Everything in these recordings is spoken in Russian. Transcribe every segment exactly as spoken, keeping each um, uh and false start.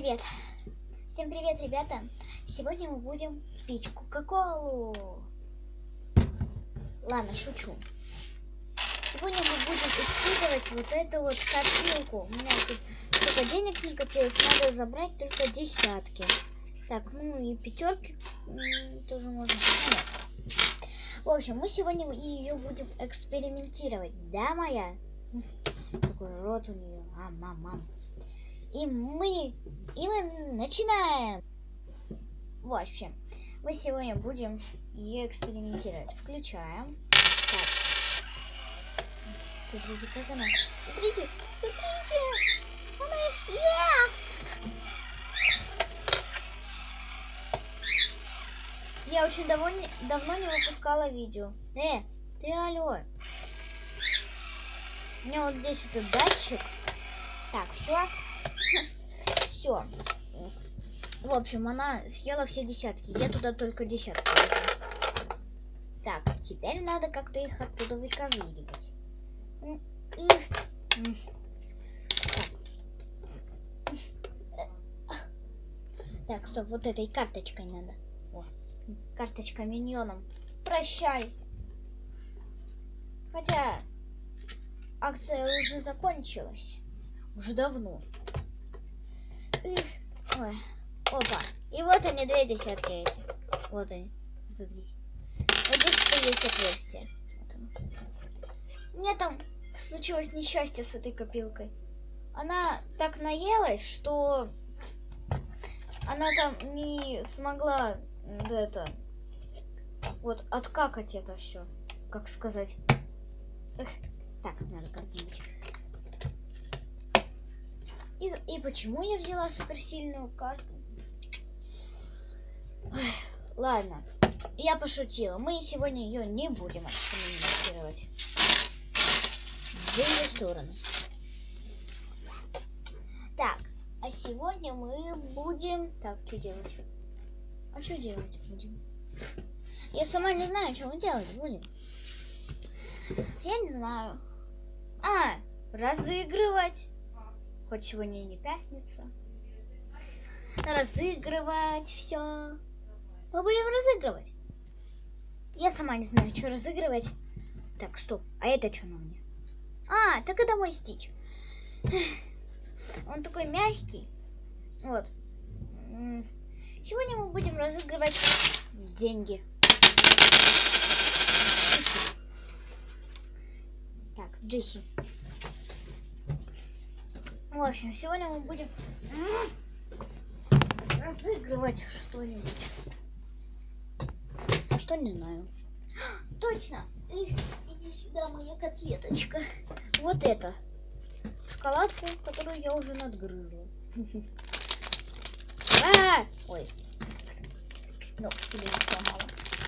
привет! Всем привет, ребята! Сегодня мы будем пить кока-колу. Ладно, шучу. Сегодня мы будем испытывать вот эту вот копилку. У меня тут только денег не копилось, надо забрать только десятки. Так, ну и пятерки тоже можно. В общем, мы сегодня ее будем экспериментировать. Да, моя? Такой рот у нее. А, мам, мам. И мы, и мы начинаем. В общем, мы сегодня будем ее экспериментировать. Включаем. Так. Смотрите, как она. Смотрите, смотрите. Она их ест. Я очень давно, давно не выпускала видео. Э, ты алло. У меня вот здесь вот датчик. Так, все. Все. В общем, она съела все десятки. Я туда только десятки. Так, теперь надо как-то их оттуда выковыривать. Так, стоп, вот этой карточкой надо. О, карточка миньоном. Прощай. Хотя акция уже закончилась. Уже давно. Ой. Опа. И вот они, две десятки эти. Вот они. Смотрите. Вот здесь есть отверстие. Вот оно. У меня там случилось несчастье с этой копилкой. Она так наелась, что она там не смогла да, это вот откакать это все. Как сказать. Эх. Так, надо как-нибудь. И, и почему я взяла суперсильную карту? Ой, ладно, я пошутила. Мы сегодня ее не будем экспериментировать. В ее сторону. Так, а сегодня мы будем... Так, что делать? А что делать будем? Я сама не знаю, что мы делать будем. Я не знаю. А, разыгрывать. Хоть сегодня и не пятница. Разыгрывать все. Мы будем разыгрывать. Я сама не знаю, что разыгрывать. Так, стоп. А это что на мне? А, так это мой стич. Он такой мягкий. Вот. Сегодня мы будем разыгрывать деньги. Так, Джесси. В общем, сегодня мы будем разыгрывать что-нибудь. А что, не знаю. Точно! Иди сюда, моя котлеточка. Вот это. Шоколадку, которую я уже надгрызла. А! Ой. Ну, себе не сломала.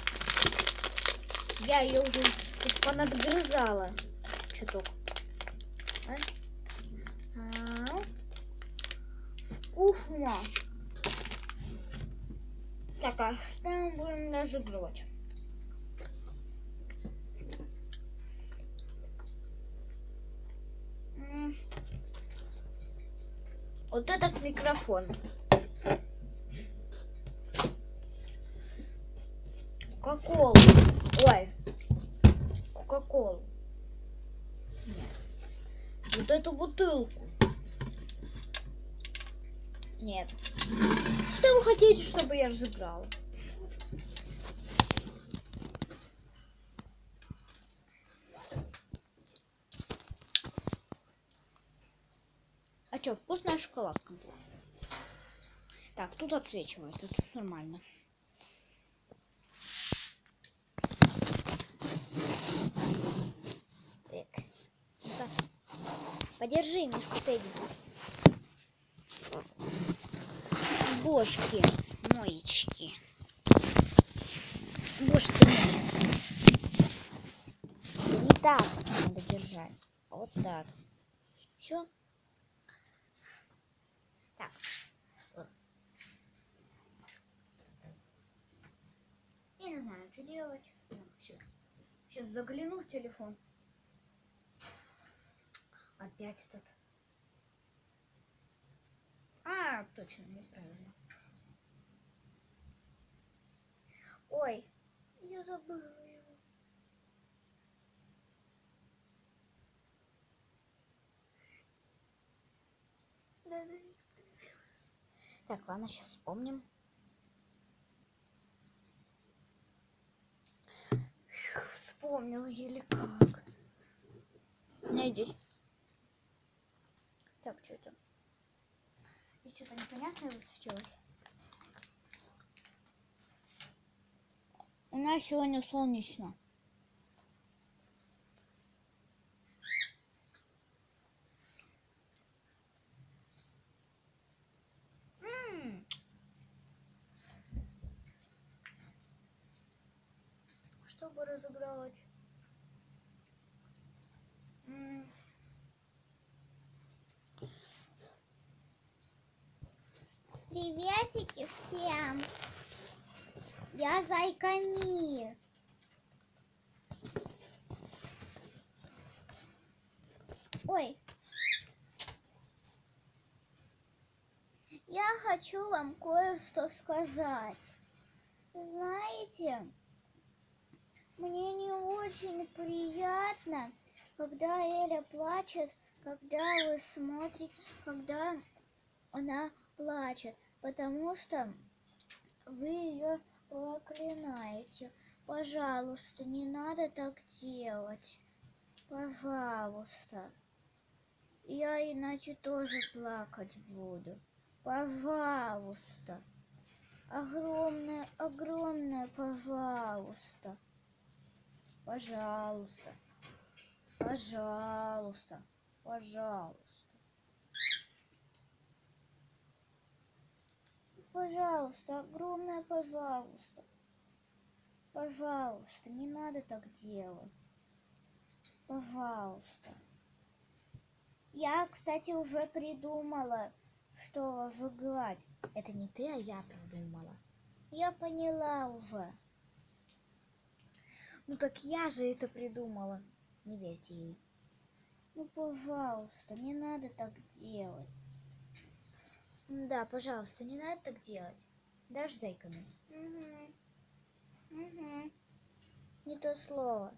Я ее уже тут понадгрызала. Чуток. А? А-а-а. Вкусно. Так, а что мы будем разыгрывать? М-м. Вот этот микрофон. Кока-колу. Ой. Кока-колу. Вот эту бутылку. Нет. Что вы хотите, чтобы я разыграла? А что, вкусная шоколадка? Так, тут отсвечивает, тут нормально. Так. Подержи мишку Тедди. Бошки, моечки. Боже ты мой. Не так надо держать. Вот так. Все. Так. Что? Я не знаю, что делать. Все. Сейчас загляну в телефон. Опять этот. А, точно неправильно. Ой, я забыла его. Так, ладно, сейчас вспомним. Вспомнила еле как. Найдись. Так, что это? И что-то непонятное высветилось. У нас сегодня солнечно. М-м. Чтобы разыграть. М-м. Приветики всем! Я Зайка Ми. Ой. Я хочу вам кое-что сказать. Знаете, мне не очень приятно, когда Эля плачет, когда вы смотрите, когда она плачет, потому что вы ее проклинаете. Пожалуйста, не надо так делать. Пожалуйста. Я иначе тоже плакать буду. Пожалуйста. Огромное, огромное, пожалуйста. Пожалуйста. Пожалуйста. Пожалуйста. Пожалуйста, огромное, пожалуйста. Пожалуйста, не надо так делать. Пожалуйста. Я, кстати, уже придумала, что выиграть. Это не ты, а я придумала. Я поняла уже. Ну так я же это придумала. Не верьте ей. Ну, пожалуйста, не надо так делать. Да, пожалуйста, не надо так делать. Дашь зайками? Угу. Угу. Не то слово.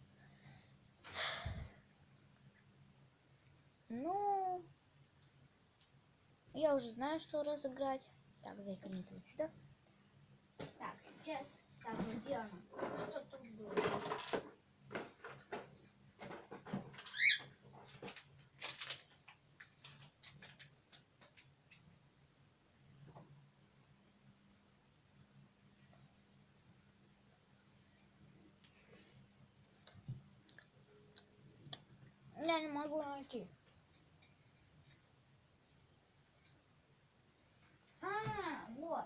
Ну, я уже знаю, что разыграть. Так, зайка, не ты сюда. Так, сейчас. Так, где она? Что тут было? Я не могу найти. А, вот.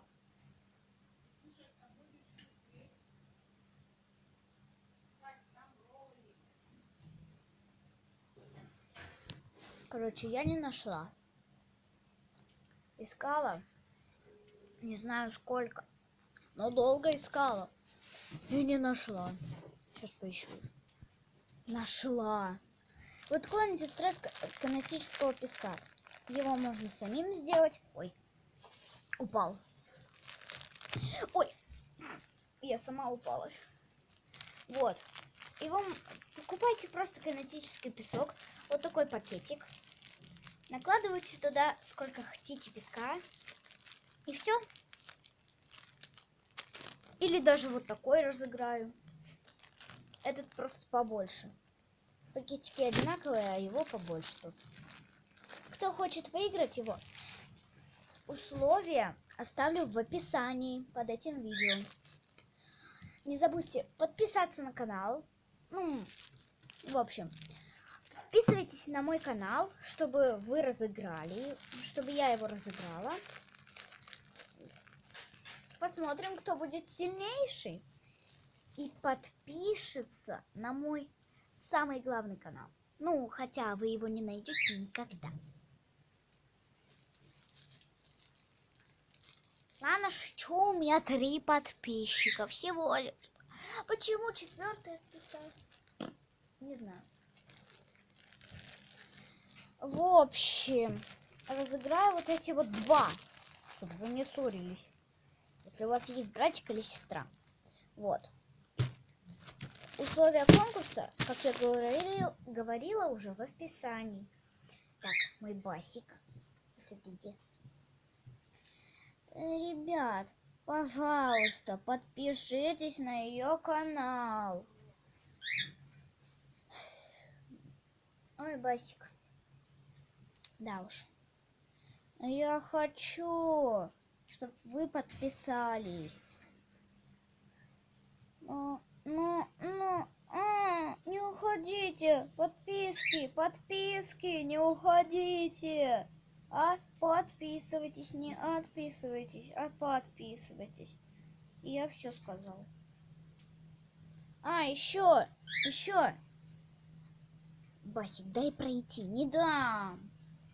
Короче, я не нашла. Искала. Не знаю сколько. Но долго искала. И не нашла. Сейчас поищу. Нашла. Вот клон антистресс кинетического песка. Его можно самим сделать. Ой. Упал. Ой. Я сама упала. Вот. Его покупайте просто кинетический песок. Вот такой пакетик. Накладывайте туда сколько хотите песка. И все. Или даже вот такой разыграю. Этот просто побольше. Пакетики одинаковые, а его побольше тут. Кто хочет выиграть его, условия оставлю в описании под этим видео. Не забудьте подписаться на канал. Ну, в общем, подписывайтесь на мой канал, чтобы вы разыграли, чтобы я его разыграла. Посмотрим, кто будет сильнейший. И подпишется на мой самый главный канал. Ну, хотя вы его не найдете никогда. Ладно, что у меня три подписчика всего лишь. Почему четвертый отписался? Не знаю. В общем, разыграю вот эти вот два чтобы вы не ссорились. Если у вас есть братик или сестра. Вот. Условия конкурса, как я говорил, говорила уже в описании. Так, мой басик. Смотрите. Ребят, пожалуйста, подпишитесь на ее канал. Ой, басик. Да уж. Я хочу, чтобы вы подписались. Ну, ну, ну, а, не уходите. Подписки, подписки, не уходите. А подписывайтесь, не отписывайтесь, а подписывайтесь. И я все сказал. А, еще, еще. Басик, дай пройти. Не дам.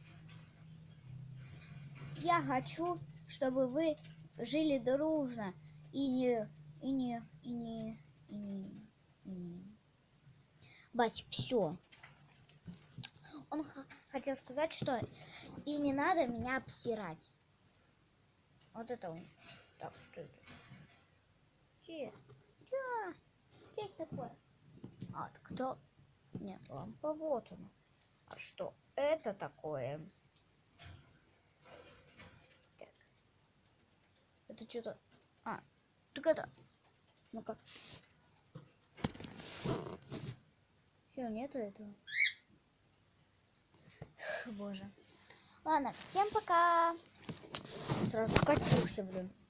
Я хочу, чтобы вы жили дружно и не, и не, и не, и не, и не. Басик, все. Он хотел сказать, что и не надо меня обсирать. Вот это он. Так, что это? Где? Да. Где такое? А, так кто? Нет, лампа, вот она. А что это такое? Так. Это что-то... А, так это... Ну-ка. Все, нету этого. Боже. Ладно, всем пока. Сразу скатился, блин.